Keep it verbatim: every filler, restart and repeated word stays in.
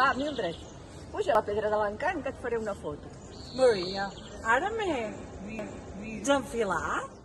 Va, Mildred, puja a la pedra de l'encant que et faré una foto. Maria, ara m'he vist enfilar?